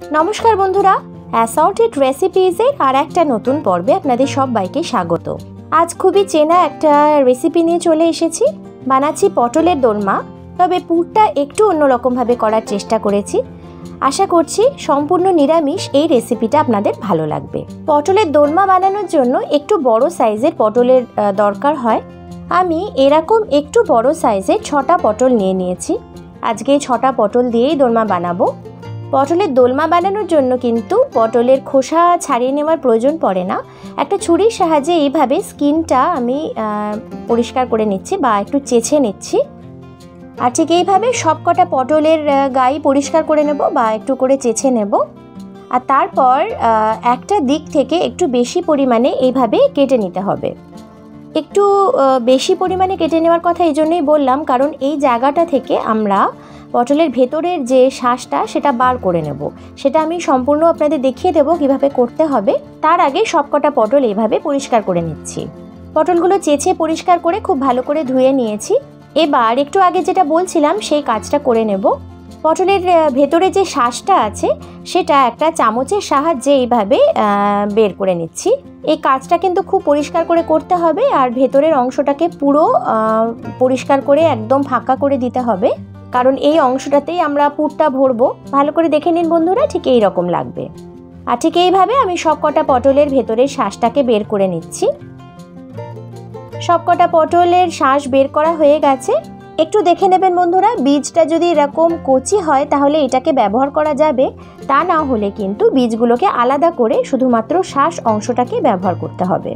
नमस्कार बंधुरा অ্যাসর্টেড রেসিপিজের আর একটা নতুন পর্বে আপনাদের সবাইকে স্বাগত। আজ খুবই চেনা একটা রেসিপি নিয়ে চলে এসেছি। বানাচ্ছি পটলের দোলমা, তবে পুরটা একটু অন্যরকমভাবে করার চেষ্টা করেছি। আশা করছি সম্পূর্ণ নিরামিষ এই রেসিপিটা আপনাদের ভালো লাগবে। পটলের দোলমা বানানোর জন্য একটু বড় সাইজের পটলের দরকার হয়। আমি এরকম একটু বড় সাইজের 6টা পটল নিয়ে নিয়েছি। আজকে 6টা পটল দিয়েই দোলমা বানাবো। পটলের দোলমা বানানোর জন্য কিন্তু পটলের খোসা ছাড়িয়ে নেওয়ার প্রয়োজন পড়ে না। একটা ছুরির সাহায্যে এইভাবে স্কিনটা আমি পরিষ্কার করে নিচ্ছি বা একটু চেঁচে নিচ্ছি। আর ঠিক এইভাবে সব কটা পটলের গায়ে পরিষ্কার করে নেব বা একটু করে চেঁচে নেব। আর তারপর একটা দিক থেকে একটু বেশি পরিমাণে এইভাবে কেটে নিতে হবে। একটু বেশি পরিমাণে কেটে নেওয়ার কথা এই জন্যই বললাম, কারণ এই জায়গাটা থেকে আমরা পটলের ভেতরের যে শাঁসটা সেটা বার করে নেব। সেটা আমি সম্পূর্ণ আপনাদের দেখিয়ে দেবো কিভাবে করতে হবে। তার আগে সবকটা পটল এইভাবে পরিষ্কার করে নিচ্ছি। পটলগুলো চেঁচে পরিষ্কার করে খুব ভালো করে ধুয়ে নিয়েছি। এবার একটু আগে যেটা বলছিলাম সেই কাজটা করে নেব। পটলের ভেতরে যে শাঁসটা আছে সেটা একটা চামচের সাহায্যে এইভাবে বের করে নিচ্ছি। এই কাজটা কিন্তু খুব পরিষ্কার করে করতে হবে, আর ভেতরের অংশটাকে পুরো পরিষ্কার করে একদম ফাঁকা করে দিতে হবে, কারণ এই অংশটাতেই আমরা পুরটা ভরবো। ভালো করে দেখে নিন বন্ধুরা, ঠিক এই রকম লাগবে। আর ঠিক এইভাবে আমি সবকটা পটলের ভেতরের শাঁসটাকে বের করে নিচ্ছি। সবকটা পটলের শাঁস বের করা হয়ে গেছে। একটু দেখে নেবেন বন্ধুরা, বীজটা যদি এরকম কচি হয় তাহলে এটাকে ব্যবহার করা যাবে, তা না হলে কিন্তু বীজগুলোকে আলাদা করে শুধুমাত্র শাঁস অংশটাকে ব্যবহার করতে হবে।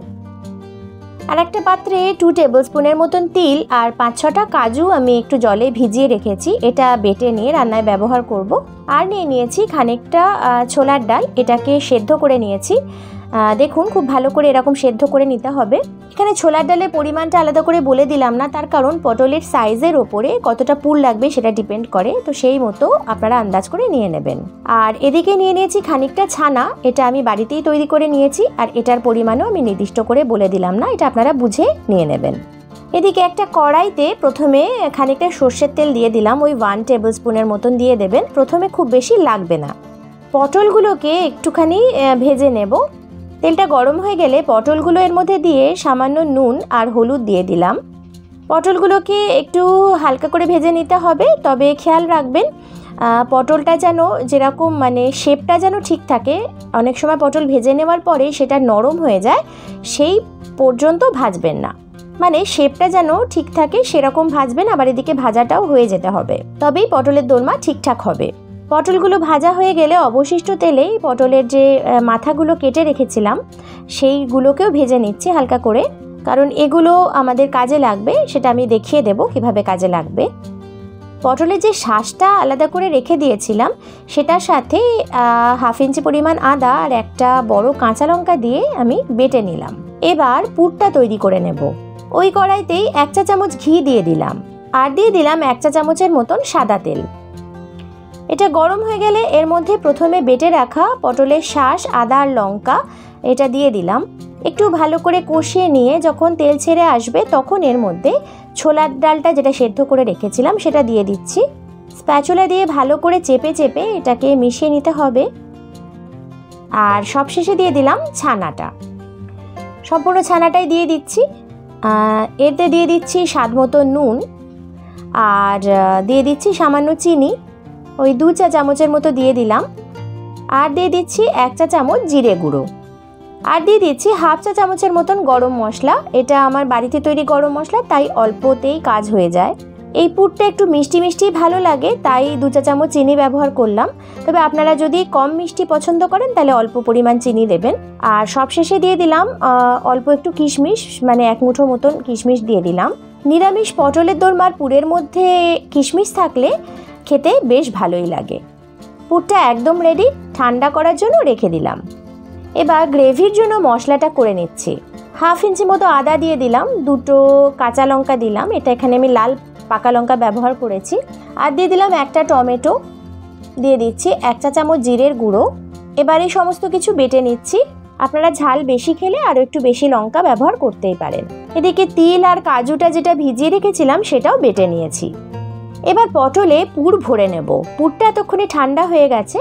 আর একটা পাত্রে 2 টেবিল স্পুনের মতন তিল আর 5-6টা কাজু আমি একটু জলে ভিজিয়ে রেখেছি। এটা বেটে নিয়ে রান্নায় ব্যবহার করব। আর নিয়ে নিয়েছি খানিকটা ছোলার ডাল, এটাকে সেদ্ধ করে নিয়েছি। দেখুন খুব ভালো করে এরকম সেদ্ধ করে নিতে হবে। এখানে ছোলার ডালের পরিমাণটা আলাদা করে বলে দিলাম না, তার কারণ পটলের সাইজের ওপরে কতটা পুর লাগবে সেটা ডিপেন্ড করে, তো সেই মতো আপনারা আন্দাজ করে নিয়ে নেবেন। আর এদিকে নিয়ে নিয়েছি খানিকটা ছানা, এটা আমি বাড়িতেই তৈরি করে নিয়েছি। আর এটার পরিমাণও আমি নির্দিষ্ট করে বলে দিলাম না, এটা আপনারা বুঝে নিয়ে নেবেন। এদিকে একটা কড়াইতে প্রথমে খানিকটা সর্ষের তেল দিয়ে দিলাম, ওই 1 টেবিল স্পুনের মতন দিয়ে দেবেন। প্রথমে খুব বেশি লাগবে না। পটলগুলোকে একটুখানি ভেজে নেব। তেলটা গরম হয়ে গেলে পটলগুলো এর মধ্যে দিয়ে সামান্য নুন আর হলুদ দিয়ে দিলাম। পটলগুলোকে একটু হালকা করে ভেজে নিতে হবে, তবে খেয়াল রাখবেন পটলটা যেন যেরকম শেপটা যেন ঠিক থাকে। অনেক সময় পটল ভেজে নেওয়ার পরে সেটা নরম হয়ে যায়, সেই পর্যন্ত ভাজবেন না। শেপটা যেন ঠিক থাকে সেরকম ভাজবেন, আবার এদিকে ভাজাটাও হয়ে যেতে হবে, তবেই পটলের দোলমা ঠিকঠাক হবে। পটলগুলো ভাজা হয়ে গেলে অবশিষ্ট তেলেই পটলের যে মাথাগুলো কেটে রেখেছিলাম সেইগুলোকেও ভেজে নিচ্ছি হালকা করে, কারণ এগুলো আমাদের কাজে লাগবে, সেটা আমি দেখিয়ে দেব কিভাবে কাজে লাগবে। পটলের যে শাঁসটা আলাদা করে রেখে দিয়েছিলাম সেটার সাথে 1/2 ইঞ্চি পরিমাণ আদা আর একটা বড় কাঁচা লঙ্কা দিয়ে আমি বেটে নিলাম। এবার পুরটা তৈরি করে নেব। ওই কড়াইতেই 1 চা চামচ ঘি দিয়ে দিলাম, আর দিয়ে দিলাম 1 চা চামচের মতন সাদা তেল। এটা গরম হয়ে গেলে এর মধ্যে প্রথমে বেটে রাখা পটলের শাঁস, আদা আর লঙ্কা এটা দিয়ে দিলাম। একটু ভালো করে কষিয়ে নিয়ে যখন তেল ছেড়ে আসবে তখন এর মধ্যে ছোলার ডালটা যেটা সেদ্ধ করে রেখেছিলাম সেটা দিয়ে দিচ্ছি। স্প্যাচুলা দিয়ে ভালো করে চেপে চেপে এটাকে মিশিয়ে নিতে হবে। আর সবশেষে দিয়ে দিলাম ছানাটা, সম্পূর্ণ ছানাটাই দিয়ে দিচ্ছি। এতে দিয়ে দিচ্ছি স্বাদ মতো নুন, আর দিয়ে দিচ্ছি সামান্য চিনি, ওই 2 চা চামচের মতো দিয়ে দিলাম। আর দিয়ে দিচ্ছি 1 চা চামচ জিরে গুঁড়ো, আর দিয়ে দিচ্ছি 1/2 চা চামচের মতন গরম মশলা। এটা আমার বাড়িতে তৈরি গরম মশলা, তাই অল্পতেই কাজ হয়ে যায়। এই পুরটা একটু মিষ্টি মিষ্টি ভালো লাগে, তাই 2 চা চামচ চিনি ব্যবহার করলাম। তবে আপনারা যদি কম মিষ্টি পছন্দ করেন তাহলে অল্প পরিমাণ চিনি দেবেন। আর সবশেষে দিয়ে দিলাম অল্প একটু কিশমিশ, 1 মুঠো মতন কিশমিশ দিয়ে দিলাম। নিরামিষ পটলের দোলমার পুরের মধ্যে কিশমিশ থাকলে খেতে বেশ ভালোই লাগে। পুরটা একদম রেডি, ঠান্ডা করার জন্য রেখে দিলাম। এবার গ্রেভির জন্য মশলাটা করে নিচ্ছি। 1/2 ইঞ্চি মতো আদা দিয়ে দিলাম, 2টো কাঁচা লঙ্কা দিলাম, এটা এখানে আমি লাল পাকা লঙ্কা ব্যবহার করেছি। আর দিয়ে দিলাম একটা টমেটো, দিয়ে দিচ্ছি 1 চা চামচ জিরের গুঁড়ো। এবার এই সমস্ত কিছু বেটে নিচ্ছি। আপনারা ঝাল বেশি খেলে আরও একটু বেশি লঙ্কা ব্যবহার করতেই পারেন। এদিকে তিল আর কাজুটা যেটা ভিজিয়ে রেখেছিলাম সেটাও বেটে নিয়েছি। এবার পটলে পুর ভরে নেব। পুরটা এতক্ষণে ঠান্ডা হয়ে গেছে।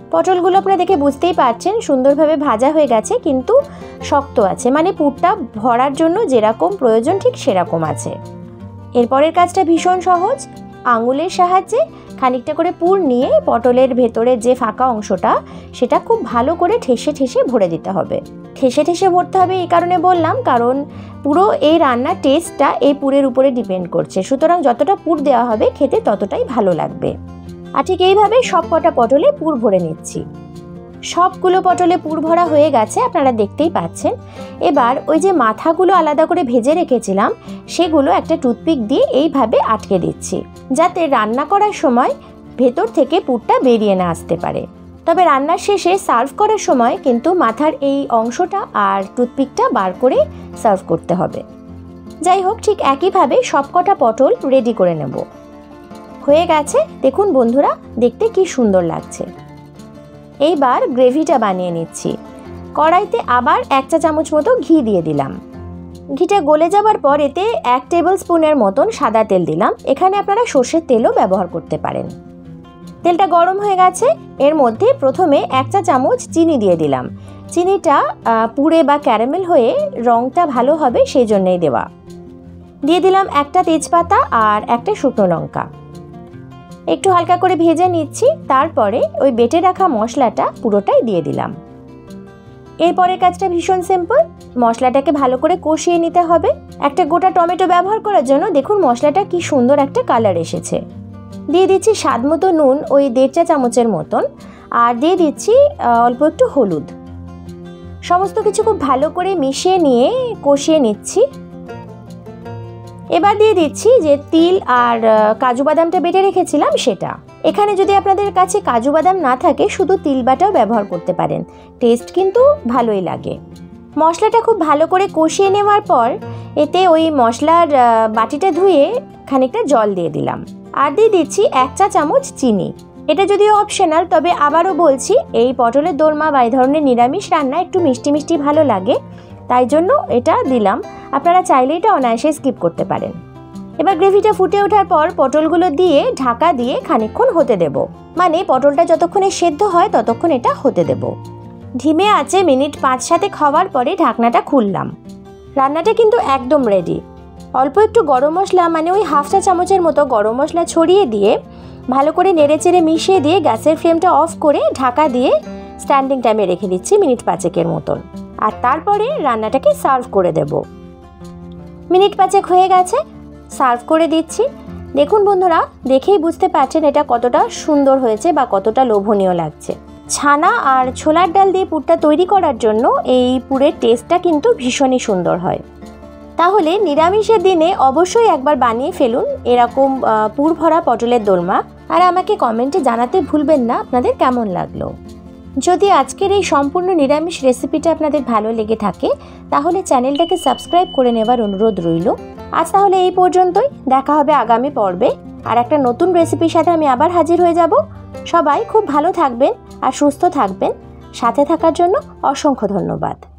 পটলগুলো আপনারা দেখে বুঝতেই পারছেন সুন্দরভাবে ভাজা হয়ে গেছে, কিন্তু শক্ত আছে, মানে পুরটা ভরার জন্য যেরকম প্রয়োজন ঠিক সেরকম আছে। এরপরের কাজটা ভীষণ সহজ। আঙুলের সাহায্যে খানিকটা করে পুর নিয়ে পটলের ভেতরে যে ফাঁকা অংশটা সেটা খুব ভালো করে ঠেসে ঠেসে ভরে দিতে হবে। ঠেসে ঠেসে ভরতে হবে এই কারণে বললাম, কারণ পুরো এই রান্নার টেস্টটা এই পুরের উপরে ডিপেন্ড করছে, সুতরাং যতটা পুর দেওয়া হবে খেতে ততটাই ভালো লাগবে। আর ঠিক এইভাবে সব কটা পটলে পুর ভরে নিচ্ছি। সবগুলো পটলে পুর ভরা হয়ে গেছে, আপনারা দেখতেই পাচ্ছেন। এবার ওই যে মাথাগুলো আলাদা করে ভেজে রেখেছিলাম সেগুলো একটা টুথপিক দিয়ে এইভাবে আটকে দিচ্ছি, যাতে রান্না করার সময় ভেতর থেকে পুরটা বেরিয়ে না আসতে পারে। তবে রান্নার শেষে সার্ভ করার সময় কিন্তু মাথার এই অংশটা আর টুথপিকটা বার করে সার্ভ করতে হবে। যাই হোক, ঠিক একইভাবে সবকটা পটল রেডি করে নেব। হয়ে গেছে, দেখুন বন্ধুরা, দেখতে কি সুন্দর লাগছে। এইবার গ্রেভিটা বানিয়ে নিচ্ছি। কড়াইতে আবার 1 চা চামচ মতো ঘি দিয়ে দিলাম। ঘিটা গলে যাবার পর এতে 1 টেবিল স্পুনের মতন সাদা তেল দিলাম। এখানে আপনারা সর্ষের তেলও ব্যবহার করতে পারেন। তেলটা গরম হয়ে গেছে, এর মধ্যে প্রথমে 1 চা চামচ চিনি দিয়ে দিলাম। চিনিটা পুড়ে বা ক্যারামেল হয়ে রঙটা ভালো হবে সেই জন্যই দেওয়া। দিয়ে দিলাম একটা তেজপাতা আর একটা শুকনো লঙ্কা। একটু হালকা করে ভেজে নিচ্ছি, তারপরে ওই বেটে রাখা মশলাটা পুরোটাই দিয়ে দিলাম। এরপরের কাজটা ভীষণ সিম্পল। মশলাটাকে ভালো করে কষিয়ে নিতে হবে। একটা গোটা টমেটো ব্যবহার করার জন্য দেখুন মশলাটা কি সুন্দর একটা কালার এসেছে। দিয়ে দিচ্ছি স্বাদ মতো নুন, ওই 1.5 চা চামচের মতন, আর দিয়ে দিচ্ছি অল্প একটু হলুদ। সমস্ত কিছু খুব ভালো করে মিশিয়ে নিয়ে কষিয়ে নিচ্ছি। এবার দিয়ে দিচ্ছি যে তিল আর কাজু বাদামটা বেটে রেখেছিলাম সেটা। এখানে যদি আপনাদের কাছে কাজু বাদাম না থাকে শুধু তিল বাটাও ব্যবহার করতে পারেন, টেস্ট কিন্তু ভালোই লাগে। মশলাটা খুব ভালো করে কষিয়ে নেওয়ার পর এতে ওই মশলার বাটিটা ধুয়ে খানিকটা জল দিয়ে দিলাম, আর দিয়ে দিচ্ছি 1 চা চামচ চিনি। এটা যদিও অপশনাল, তবে আবারও বলছি এই পটলের দোরমা বা এই ধরনের নিরামিষ রান্না একটু মিষ্টি মিষ্টি ভালো লাগে, তাই জন্য এটা দিলাম। আপনারা চাইলে এটা অনায়াসে স্কিপ করতে পারেন। এবার গ্রেভিটা ফুটে ওঠার পর পটলগুলো দিয়ে ঢাকা দিয়ে খানিকক্ষণ হতে দেব, মানে পটলটা যতক্ষণে সেদ্ধ হয় ততক্ষণ এটা হতে দেব। ধিমে আঁচে মিনিট 5-7 খাওয়ার পরে ঢাকনাটা খুললাম। রান্নাটা কিন্তু একদম রেডি। অল্প একটু গরম মশলা, মানে ওই 1/2 চা চামচের মতো গরম মশলা ছড়িয়ে দিয়ে ভালো করে নেড়েচেড়ে মিশিয়ে দিয়ে গ্যাসের ফ্লেমটা অফ করে ঢাকা দিয়ে স্ট্যান্ডিং টাইমে রেখে দিচ্ছি মিনিট 5-এর মতন, আর তারপরে রান্নাটাকে সার্ভ করে দেব। মিনিট 5 হয়ে গেছে, সার্ভ করে দিচ্ছি। দেখুন বন্ধুরা, দেখেই বুঝতে পারছেন এটা কতটা সুন্দর হয়েছে বা কতটা লোভনীয় লাগছে। ছানা আর ছোলার ডাল দিয়ে পুরটা তৈরি করার জন্য এই পুরের টেস্টটা কিন্তু ভীষণই সুন্দর হয়। তাহলে নিরামিষের দিনে অবশ্যই একবার বানিয়ে ফেলুন এরকম পুর ভরা পটলের দোরমা, আর আমাকে কমেন্টে জানাতে ভুলবেন না আপনাদের কেমন লাগলো। যদি আজকের এই সম্পূর্ণ নিরামিষ রেসিপিটা আপনাদের ভালো লেগে থাকে তাহলে চ্যানেলটাকে সাবস্ক্রাইব করে নেবার অনুরোধ রইল। আজ তাহলে এই পর্যন্তই, দেখা হবে আগামী পর্বে আর একটা নতুন রেসিপির সাথে আমি আবার হাজির হয়ে যাব। সবাই খুব ভালো থাকবেন আর সুস্থ থাকবেন। সাথে থাকার জন্য অসংখ্য ধন্যবাদ।